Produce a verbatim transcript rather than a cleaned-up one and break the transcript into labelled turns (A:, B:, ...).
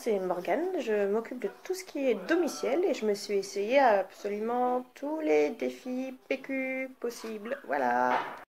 A: c'est Morgane, je m'occupe de tout ce qui est domicile et je me suis essayé à absolument tous les défis P Q possibles. Voilà.